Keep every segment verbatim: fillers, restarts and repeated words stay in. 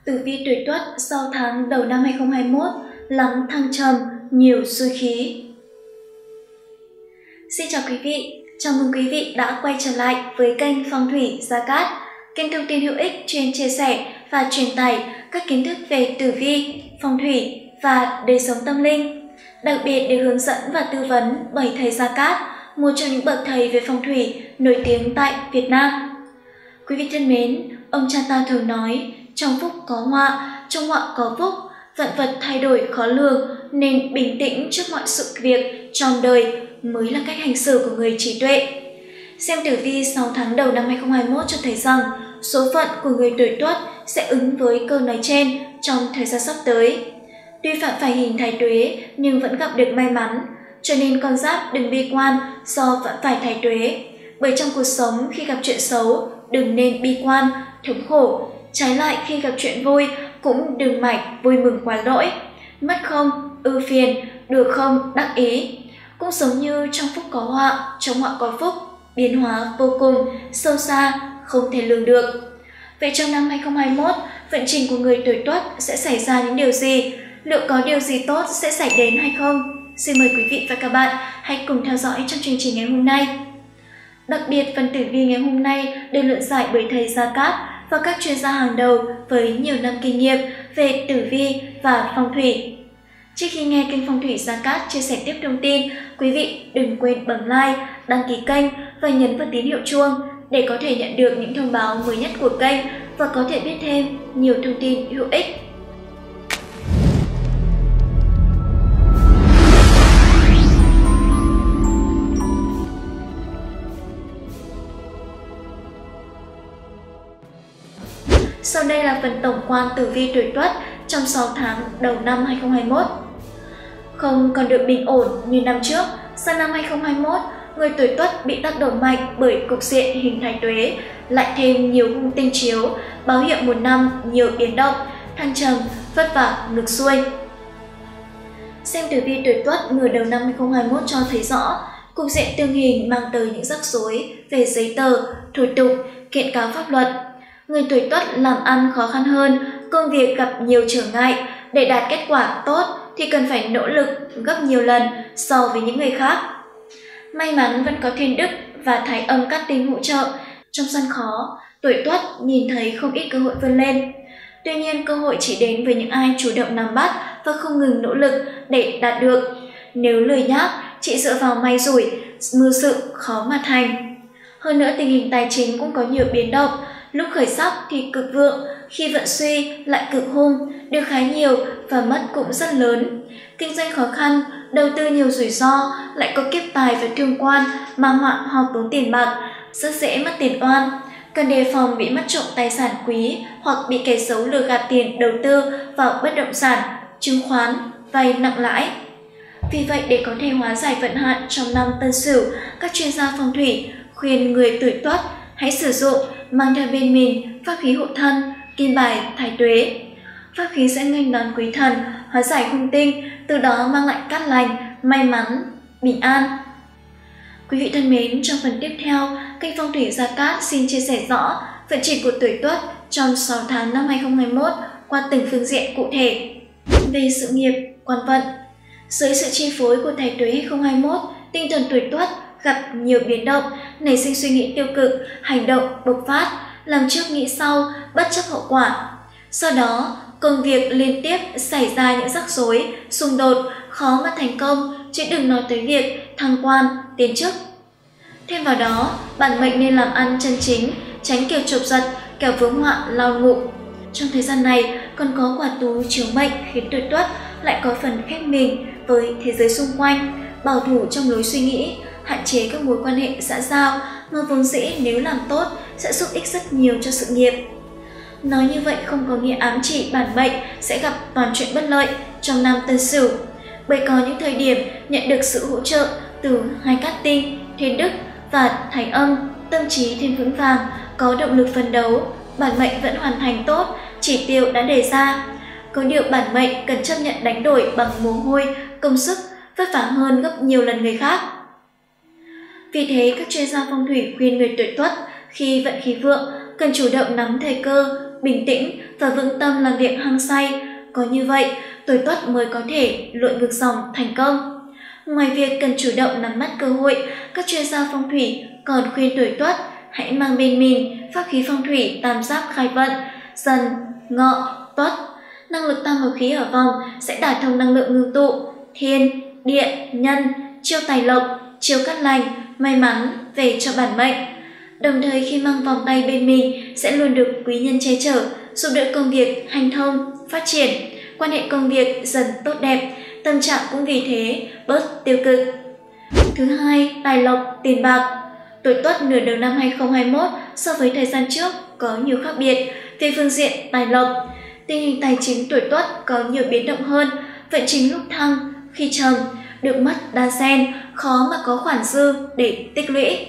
Tử vi tuổi Tuất sau tháng đầu năm hai không hai mốt, lắm thăng trầm, nhiều xui khí. Xin chào quý vị, chào mừng quý vị đã quay trở lại với kênh Phong thủy Gia Cát, kênh thông tin hữu ích chuyên chia sẻ và truyền tải các kiến thức về tử vi, phong thủy và đời sống tâm linh, đặc biệt được hướng dẫn và tư vấn bởi thầy Gia Cát, một trong những bậc thầy về phong thủy nổi tiếng tại Việt Nam. Quý vị thân mến, ông cha ta thường nói, trong phúc có họa, trong họa có phúc, vạn vật thay đổi khó lường nên bình tĩnh trước mọi sự việc trong đời mới là cách hành xử của người trí tuệ. Xem tử vi sáu tháng đầu năm hai không hai mốt cho thấy rằng số phận của người tuổi Tuất sẽ ứng với câu nói trên trong thời gian sắp tới. Tuy phạm phải hình thái tuế nhưng vẫn gặp được may mắn, cho nên con giáp đừng bi quan do phạm phải thái tuế. Bởi trong cuộc sống khi gặp chuyện xấu, đừng nên bi quan, thống khổ. Trái lại khi gặp chuyện vui, cũng đừng mải vui mừng quá đỗi. Mất không, ưu phiền, được không, đắc ý. Cũng giống như trong phúc có họa, trong họa có phúc, biến hóa vô cùng, sâu xa, không thể lường được. Vậy trong năm hai không hai mốt, vận trình của người tuổi Tuất sẽ xảy ra những điều gì? Liệu có điều gì tốt sẽ xảy đến hay không? Xin mời quý vị và các bạn hãy cùng theo dõi trong chương trình ngày hôm nay. Đặc biệt, phần tử vi ngày hôm nay được luận giải bởi thầy Gia Cát và các chuyên gia hàng đầu với nhiều năm kinh nghiệm về tử vi và phong thủy. Trước khi nghe kênh Phong thủy Gia Cát chia sẻ tiếp thông tin, quý vị đừng quên bấm like, đăng ký kênh và nhấn vào tín hiệu chuông để có thể nhận được những thông báo mới nhất của kênh và có thể biết thêm nhiều thông tin hữu ích. Sau đây là phần tổng quan tử vi tuổi Tuất trong sáu tháng đầu năm hai không hai mốt. Không còn được bình ổn như năm trước, sang năm hai không hai mốt, người tuổi Tuất bị tác động mạnh bởi cục diện hình thái tuế, lại thêm nhiều hung tinh chiếu, báo hiệu một năm nhiều biến động, thăng trầm, vất vả, ngược xuôi. Xem tử vi tuổi Tuất nửa đầu năm hai không hai mốt cho thấy rõ, cục diện tương hình mang tới những rắc rối về giấy tờ, thủ tục, kiện cáo pháp luật. Người tuổi Tuất làm ăn khó khăn hơn, công việc gặp nhiều trở ngại. Để đạt kết quả tốt thì cần phải nỗ lực gấp nhiều lần so với những người khác. May mắn vẫn có thiên đức và thái âm cát tinh hỗ trợ. Trong gian khó, tuổi Tuất nhìn thấy không ít cơ hội vươn lên. Tuy nhiên, cơ hội chỉ đến với những ai chủ động nắm bắt và không ngừng nỗ lực để đạt được. Nếu lười nhác, chỉ dựa vào may rủi, mưu sự khó mà thành. Hơn nữa, tình hình tài chính cũng có nhiều biến động. Lúc khởi sắc thì cực vượng, khi vận suy lại cực hung, được khá nhiều và mất cũng rất lớn. Kinh doanh khó khăn, đầu tư nhiều rủi ro, lại có kiếp tài và thương quan, mang họa hoặc tốn tiền bạc, rất dễ mất tiền oan. Cần đề phòng bị mất trộm tài sản quý hoặc bị kẻ xấu lừa gạt tiền đầu tư vào bất động sản, chứng khoán, vay nặng lãi. Vì vậy, để có thể hóa giải vận hạn trong năm Tân Sửu, các chuyên gia phong thủy khuyên người tuổi Tuất hãy sử dụng mang theo bên mình pháp khí hộ thân, kim bài thái tuế. Pháp khí sẽ nghênh đón quý thần, hóa giải hung tinh, từ đó mang lại cát lành, may mắn, bình an. Quý vị thân mến, trong phần tiếp theo, kênh Phong thủy Gia Cát xin chia sẻ rõ vận trình của tuổi Tuất trong sáu tháng năm hai không hai mốt qua từng phương diện cụ thể. Về sự nghiệp, quan vận, dưới sự chi phối của thái tuế hai không hai mốt, tinh thần tuổi Tuất gặp nhiều biến động, nảy sinh suy nghĩ tiêu cực, hành động bộc phát, làm trước nghĩ sau, bất chấp hậu quả. Sau đó, công việc liên tiếp xảy ra những rắc rối, xung đột, khó mà thành công, chứ đừng nói tới việc thăng quan, tiến chức. Thêm vào đó, bản mệnh nên làm ăn chân chính, tránh kiểu chộp giật, kẻo vướng họa lao ngục. Trong thời gian này, còn có quả tú chiếu mệnh khiến tuổi Tuất lại có phần khép mình với thế giới xung quanh, bảo thủ trong lối suy nghĩ, hạn chế các mối quan hệ xã giao mà vốn dĩ nếu làm tốt sẽ giúp ích rất nhiều cho sự nghiệp. Nói như vậy không có nghĩa ám chỉ bản mệnh sẽ gặp toàn chuyện bất lợi trong năm Tân Sửu, bởi có những thời điểm nhận được sự hỗ trợ từ hai cát tinh, thiên đức và thái âm, tâm trí thêm vững vàng, có động lực phấn đấu, bản mệnh vẫn hoàn thành tốt chỉ tiêu đã đề ra. Có điều bản mệnh cần chấp nhận đánh đổi bằng mồ hôi, công sức, vất vả hơn gấp nhiều lần người khác. Vì thế, các chuyên gia phong thủy khuyên người tuổi Tuất khi vận khí vượng cần chủ động nắm thời cơ, bình tĩnh và vững tâm làm việc hăng say. Có như vậy, tuổi Tuất mới có thể lội ngược dòng thành công. Ngoài việc cần chủ động nắm bắt cơ hội, các chuyên gia phong thủy còn khuyên tuổi Tuất hãy mang bên mình pháp khí phong thủy tam giáp khai vận, Dần, Ngọ, Tuất. Năng lực tam hợp khí ở vòng sẽ đả thông năng lượng ngưng tụ, thiên, địa, nhân, chiêu tài lộc, chiêu cát lành, may mắn về cho bản mệnh. Đồng thời khi mang vòng tay bên mình sẽ luôn được quý nhân che chở, giúp đỡ công việc hanh thông, phát triển, quan hệ công việc dần tốt đẹp, tâm trạng cũng vì thế bớt tiêu cực. Thứ hai, tài lộc, tiền bạc. Tuổi Tuất nửa đầu năm hai không hai mốt so với thời gian trước có nhiều khác biệt về phương diện tài lộc. Tình hình tài chính tuổi Tuất có nhiều biến động hơn, vận trình lúc thăng, khi trầm, được mất đan xen, khó mà có khoản dư để tích lũy.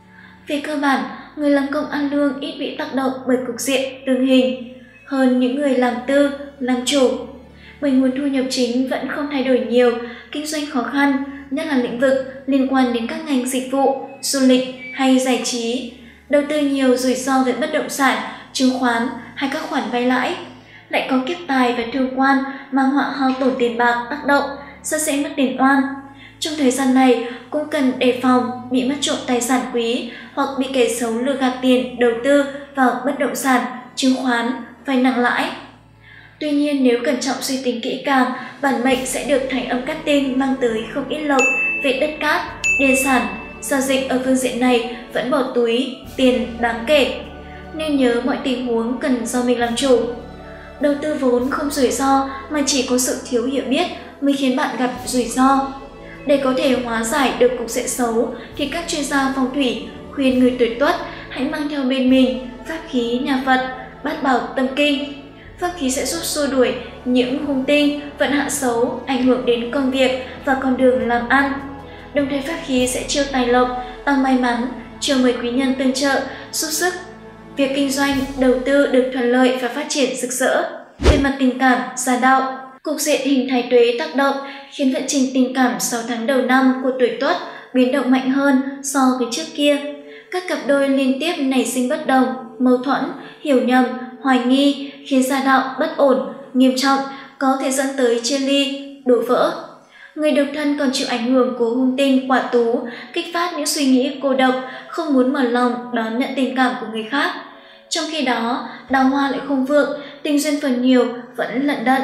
Về cơ bản, người làm công ăn lương ít bị tác động bởi cục diện tương hình hơn những người làm tư, làm chủ. Bởi nguồn thu nhập chính vẫn không thay đổi nhiều, kinh doanh khó khăn, nhất là lĩnh vực liên quan đến các ngành dịch vụ, du lịch hay giải trí. Đầu tư nhiều rủi ro về bất động sản, chứng khoán hay các khoản vay lãi. Lại có kiếp tài và thương quan mang họa hao tổn tiền bạc tác động, rất dễ mất tiền oan. Trong thời gian này cũng cần đề phòng bị mất trộm tài sản quý hoặc bị kẻ xấu lừa gạt tiền đầu tư vào bất động sản, chứng khoán, vay nặng lãi. Tuy nhiên nếu cẩn trọng suy tính kỹ càng, bản mệnh sẽ được thành âm cát tinh mang tới không ít lộc về đất cát, điền sản. Giao dịch ở phương diện này vẫn bỏ túi tiền đáng kể, nên nhớ mọi tình huống cần do mình làm chủ. Đầu tư vốn không rủi ro mà chỉ có sự thiếu hiểu biết mới khiến bạn gặp rủi ro. Để có thể hóa giải được cục diện xấu thì các chuyên gia phong thủy khuyên người tuổi Tuất hãy mang theo bên mình pháp khí nhà Phật, Bát Bảo Tâm Kinh. Pháp khí sẽ giúp xua đuổi những hung tinh, vận hạn xấu ảnh hưởng đến công việc và con đường làm ăn. Đồng thời pháp khí sẽ chiêu tài lộc, tăng may mắn, chiêu mời quý nhân tương trợ, giúp sức việc kinh doanh, đầu tư được thuận lợi và phát triển rực rỡ. Về mặt tình cảm, gia đạo, cục diện hình thái tuế tác động khiến vận trình tình cảm sáu tháng đầu năm của tuổi Tuất biến động mạnh hơn so với trước kia. Các cặp đôi liên tiếp nảy sinh bất đồng, mâu thuẫn, hiểu nhầm, hoài nghi khiến gia đạo bất ổn, nghiêm trọng, có thể dẫn tới chia ly, đổ vỡ. Người độc thân còn chịu ảnh hưởng của hung tinh quả tú, kích phát những suy nghĩ cô độc, không muốn mở lòng đón nhận tình cảm của người khác. Trong khi đó, đào hoa lại không vượng, tình duyên phần nhiều vẫn lận đận.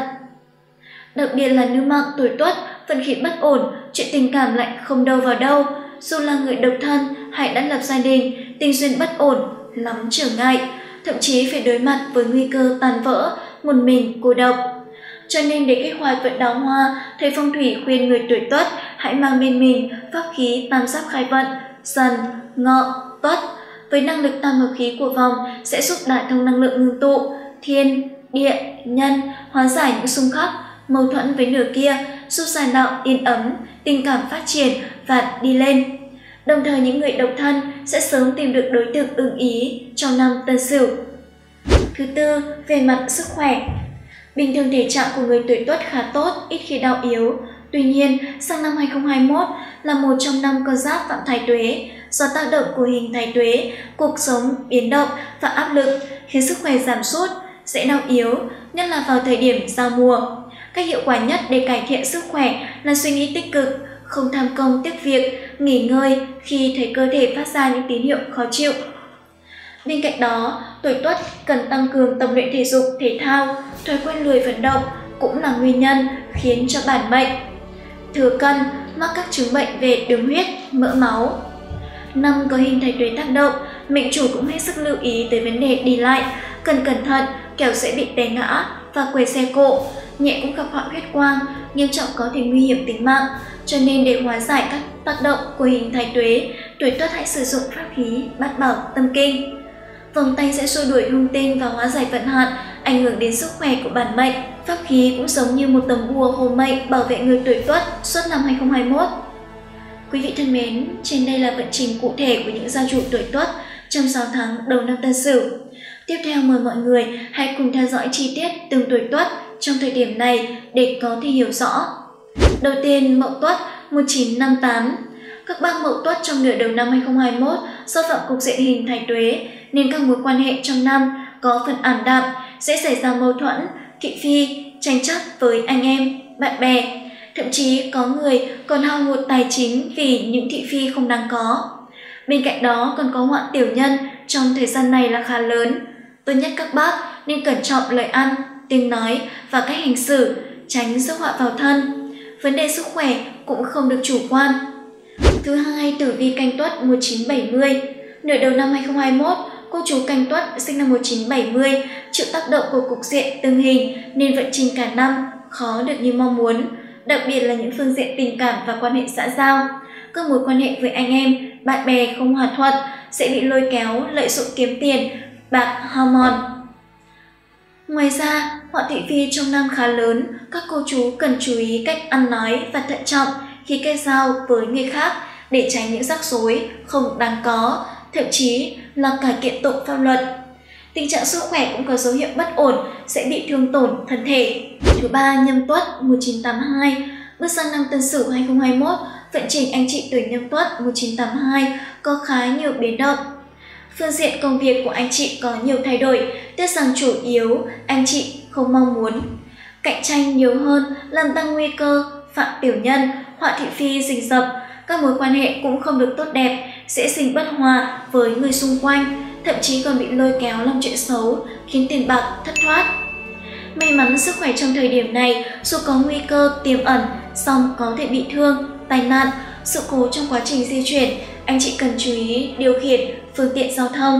Đặc biệt là nữ mạng tuổi Tuất, vận khí bất ổn, chuyện tình cảm lại không đâu vào đâu. Dù là người độc thân hay đã lập gia đình, tình duyên bất ổn, lắm trở ngại, thậm chí phải đối mặt với nguy cơ tan vỡ, một mình cô độc. Cho nên để kích hoạt vận đào hoa, thầy phong thủy khuyên người tuổi Tuất hãy mang bên mình pháp khí tam giáp khai vận, Dần, Ngọ, Tuất. Với năng lực tam hợp khí của vòng sẽ giúp đả thông năng lượng ngưng tụ, thiên, địa, nhân, hóa giải những xung khắc, mâu thuẫn với nửa kia, giúp gia đạo yên ấm, tình cảm phát triển và đi lên. Đồng thời những người độc thân sẽ sớm tìm được đối tượng ưng ý trong năm Tân Sửu. Thứ tư, về mặt sức khỏe. Bình thường thể trạng của người tuổi Tuất khá tốt, ít khi đau yếu. Tuy nhiên, sang năm hai không hai mốt là một trong năm con giáp phạm thái tuế. Do tác động của hình thái tuế, cuộc sống biến động và áp lực khiến sức khỏe giảm sút, dễ đau yếu, nhất là vào thời điểm giao mùa. Cách hiệu quả nhất để cải thiện sức khỏe là suy nghĩ tích cực, không tham công tiếc việc, nghỉ ngơi khi thấy cơ thể phát ra những tín hiệu khó chịu. Bên cạnh đó, tuổi Tuất cần tăng cường tập luyện thể dục, thể thao, thói quen lười vận động cũng là nguyên nhân khiến cho bản mệnh thừa cân, mắc các chứng bệnh về đường huyết, mỡ máu. Năm có hình thái tuế tác động, mệnh chủ cũng hết sức lưu ý tới vấn đề đi lại, cần cẩn thận, kẻo sẽ bị té ngã và quay xe cộ, nhẹ cũng gặp họa huyết quang, nghiêm trọng có thể nguy hiểm tính mạng. Cho nên để hóa giải các tác động của hình thái tuế, tuổi Tuất hãy sử dụng pháp khí Bát Bảo Tâm Kinh. Vòng tay sẽ xua đuổi hung tinh và hóa giải vận hạn, ảnh hưởng đến sức khỏe của bản mệnh. Pháp khí cũng giống như một tấm bùa hộ mệnh bảo vệ người tuổi Tuất suốt năm hai không hai mốt. Quý vị thân mến, trên đây là vận trình cụ thể của những gia chủ tuổi Tuất trong sáu tháng đầu năm Tân Sửu. Tiếp theo mời mọi người hãy cùng theo dõi chi tiết từng tuổi Tuất trong thời điểm này để có thể hiểu rõ. Đầu tiên, Mậu Tuất một chín năm tám. Các bác Mậu Tuất trong nửa đầu năm hai không hai mốt do phạm cục diện hình thái tuế nên các mối quan hệ trong năm có phần ảm đạm, sẽ xảy ra mâu thuẫn, thị phi, tranh chấp với anh em, bạn bè. Thậm chí có người còn hao hụt tài chính vì những thị phi không đáng có. Bên cạnh đó còn có họa tiểu nhân trong thời gian này là khá lớn. Tốt nhất các bác nên cẩn trọng lời ăn, tiếng nói và cách hành xử, tránh rước họa vào thân. Vấn đề sức khỏe cũng không được chủ quan. Thứ hai, tử vi Canh Tuất một nghìn chín trăm bảy mươi. Nửa đầu năm hai không hai mốt, cô chú Canh Tuất sinh năm một nghìn chín trăm bảy mươi chịu tác động của cục diện tương hình nên vận trình cả năm khó được như mong muốn, đặc biệt là những phương diện tình cảm và quan hệ xã giao. Các mối quan hệ với anh em, bạn bè không hòa thuận, sẽ bị lôi kéo, lợi dụng kiếm tiền, bạc, hao mòn. Ngoài ra, họa thị phi trong năm khá lớn, các cô chú cần chú ý cách ăn nói và thận trọng khi kết giao với người khác để tránh những rắc rối không đáng có, thậm chí là cải kiện tội pháp luật. Tình trạng sức khỏe cũng có dấu hiệu bất ổn, sẽ bị thương tổn thân thể. Thứ ba, Nhâm Tuất một nghìn chín trăm tám mươi hai. Bước sang năm Tân Sửu hai không hai mốt, vận trình anh chị tuổi Nhâm Tuất một nghìn chín trăm tám mươi hai có khá nhiều biến động. Phương diện công việc của anh chị có nhiều thay đổi, tiếc rằng chủ yếu anh chị không mong muốn. Cạnh tranh nhiều hơn làm tăng nguy cơ phạm tiểu nhân, họa thị phi rình rập. Các mối quan hệ cũng không được tốt đẹp, sẽ sinh bất hòa với người xung quanh, thậm chí còn bị lôi kéo làm chuyện xấu, khiến tiền bạc thất thoát. May mắn sức khỏe trong thời điểm này dù có nguy cơ tiềm ẩn, song có thể bị thương, tai nạn, sự cố trong quá trình di chuyển, anh chị cần chú ý điều khiển phương tiện giao thông.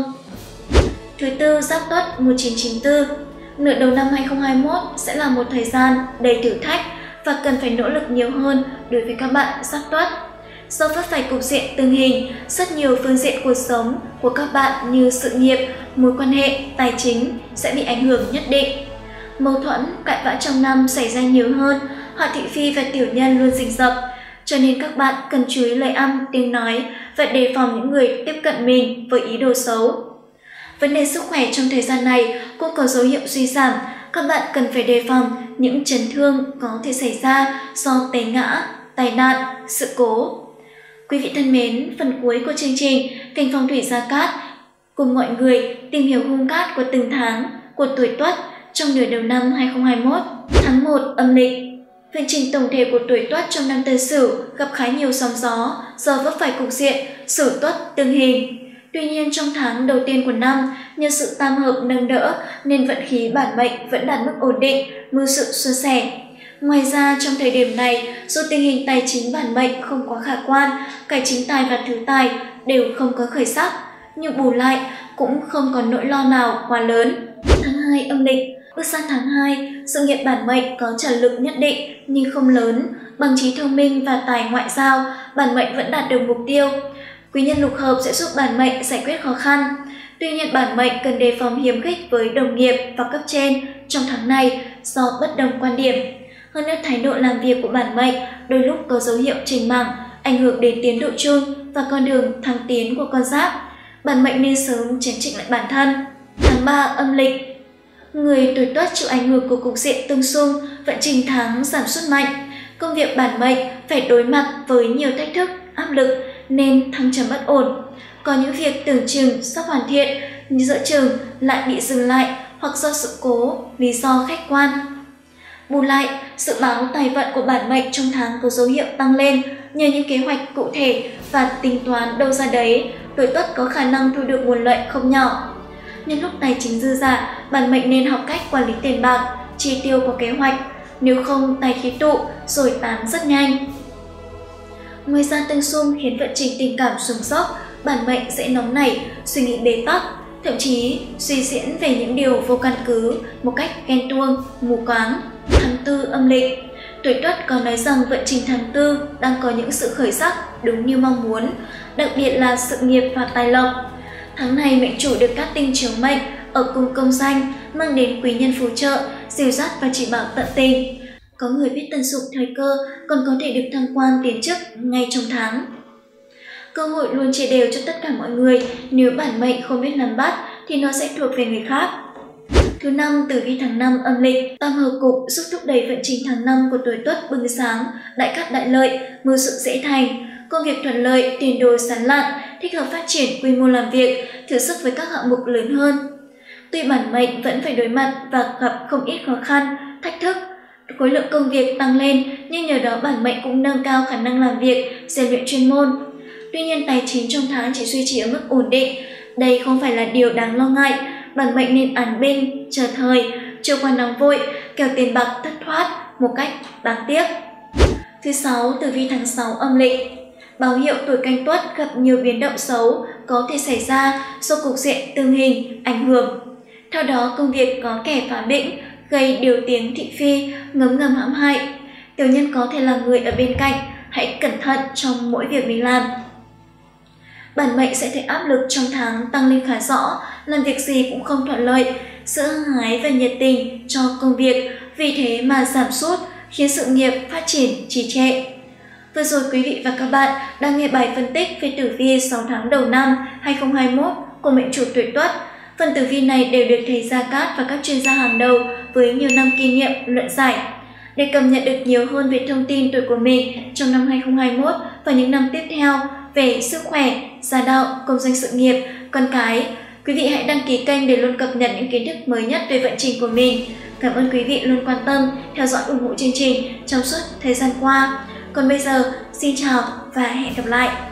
Thứ tư, Giáp Tuất một nghìn chín trăm chín mươi tư. Nửa đầu năm hai không hai mốt sẽ là một thời gian đầy thử thách và cần phải nỗ lực nhiều hơn đối với các bạn Giáp Tuất. Do vấp phải cục diện tương hình, rất nhiều phương diện cuộc sống của các bạn như sự nghiệp, mối quan hệ, tài chính sẽ bị ảnh hưởng nhất định. Mâu thuẫn, cãi vã trong năm xảy ra nhiều hơn, họa thị phi và tiểu nhân luôn rình rập, cho nên các bạn cần chú ý lời ăn, tiếng nói và đề phòng những người tiếp cận mình với ý đồ xấu. Vấn đề sức khỏe trong thời gian này cũng có dấu hiệu suy giảm, các bạn cần phải đề phòng những chấn thương có thể xảy ra do té ngã, tai nạn, sự cố. Quý vị thân mến, phần cuối của chương trình, kênh Phong thủy Gia Cát cùng mọi người tìm hiểu hung cát của từng tháng của tuổi Tuất trong nửa đầu năm hai không hai mốt. Tháng một âm lịch, vận trình tổng thể của tuổi Tuất trong năm Tân Sửu gặp khá nhiều sóng gió do vấp phải cục diện Sửu Tuất tương hình. Tuy nhiên trong tháng đầu tiên của năm, nhờ sự tam hợp nâng đỡ nên vận khí bản mệnh vẫn đạt mức ổn định, mưu sự suôn sẻ. Ngoài ra trong thời điểm này, dù tình hình tài chính bản mệnh không quá khả quan, cả chính tài và thứ tài đều không có khởi sắc, nhưng bù lại cũng không còn nỗi lo nào quá lớn. Tháng hai âm lịch, bước sang tháng hai, sự nghiệp bản mệnh có trở lực nhất định nhưng không lớn, bằng trí thông minh và tài ngoại giao, bản mệnh vẫn đạt được mục tiêu. Quý nhân lục hợp sẽ giúp bản mệnh giải quyết khó khăn. Tuy nhiên bản mệnh cần đề phòng hiềm khích với đồng nghiệp và cấp trên trong tháng này do bất đồng quan điểm. Hơn nữa thái độ làm việc của bản mệnh đôi lúc có dấu hiệu chểnh mảng, ảnh hưởng đến tiến độ chung và con đường thăng tiến của con giáp. Bản mệnh nên sớm chấn chỉnh lại bản thân. Tháng ba âm lịch, người tuổi Tuất chịu ảnh hưởng của cục diện tương xung, vận trình tháng giảm sút mạnh. Công việc bản mệnh phải đối mặt với nhiều thách thức, áp lực nên thăng trầm bất ổn. Có những việc tưởng chừng sắp hoàn thiện nhưng giữa chừng lại bị dừng lại hoặc do sự cố, lý do khách quan. Bù lại, dự báo tài vận của bản mệnh trong tháng có dấu hiệu tăng lên nhờ những kế hoạch cụ thể và tính toán đâu ra đấy, tuổi Tuất có khả năng thu được nguồn lợi không nhỏ. Nhân lúc tài chính dư dả, bản mệnh nên học cách quản lý tiền bạc, chi tiêu có kế hoạch, nếu không tài khí tụ rồi tán rất nhanh. Ngoài ra tương xung khiến vận trình tình cảm xuống dốc, bản mệnh sẽ nóng nảy, suy nghĩ bế tắc, thậm chí suy diễn về những điều vô căn cứ một cách ghen tuông, mù quáng. Tháng tư âm lịch, tuổi Tuất có nói rằng vận trình tháng tư đang có những sự khởi sắc đúng như mong muốn, đặc biệt là sự nghiệp và tài lộc. Tháng này mệnh chủ được các tinh chiếu mệnh ở cung công danh mang đến quý nhân phù trợ, dìu dắt và chỉ bảo tận tình. Có người biết tận dụng thời cơ còn có thể được thăng quan tiến chức ngay trong tháng. Cơ hội luôn chia đều cho tất cả mọi người, nếu bản mệnh không biết nắm bắt thì nó sẽ thuộc về người khác. Thứ năm, tử vi tháng năm âm lịch, tam hợp cục giúp thúc đẩy vận trình tháng năm của tuổi Tuất bừng sáng, đại cát đại lợi, mưu sự dễ thành, công việc thuận lợi, tiền đồ sán lạn, thích hợp phát triển quy mô làm việc, thử sức với các hạng mục lớn hơn. Tuy bản mệnh vẫn phải đối mặt và gặp không ít khó khăn, thách thức, khối lượng công việc tăng lên, nhưng nhờ đó bản mệnh cũng nâng cao khả năng làm việc, rèn luyện chuyên môn. Tuy nhiên tài chính trong tháng chỉ duy trì ở mức ổn định. Đây không phải là điều đáng lo ngại, bản mệnh nên án binh, chờ thời, chưa qua nóng vội, kẻo tiền bạc thất thoát một cách đáng tiếc. Thứ sáu, tử vi tháng sáu âm lịch. Báo hiệu tuổi Canh Tuất gặp nhiều biến động xấu có thể xảy ra do cục diện tương hình ảnh hưởng. Theo đó, công việc có kẻ phá bĩnh, gây điều tiếng thị phi, ngấm ngầm hãm hại. Tiểu nhân có thể là người ở bên cạnh, hãy cẩn thận trong mỗi việc mình làm. Bản mệnh sẽ thấy áp lực trong tháng tăng lên khá rõ, làm việc gì cũng không thuận lợi, sự hăng hái và nhiệt tình cho công việc vì thế mà giảm sút, khiến sự nghiệp phát triển trì trệ. Vừa rồi quý vị và các bạn đang nghe bài phân tích về tử vi sáu tháng đầu năm hai không hai mốt của mệnh chủ tuổi Tuất. Phần tử vi này đều được thầy Gia Cát và các chuyên gia hàng đầu với nhiều năm kinh nghiệm luận giải. Để cập nhật được nhiều hơn về thông tin tuổi của mình trong năm hai không hai mốt và những năm tiếp theo về sức khỏe, gia đạo, công danh sự nghiệp, con cái, quý vị hãy đăng ký kênh để luôn cập nhật những kiến thức mới nhất về vận trình của mình. Cảm ơn quý vị luôn quan tâm, theo dõi ủng hộ chương trình trong suốt thời gian qua. Còn bây giờ, xin chào và hẹn gặp lại!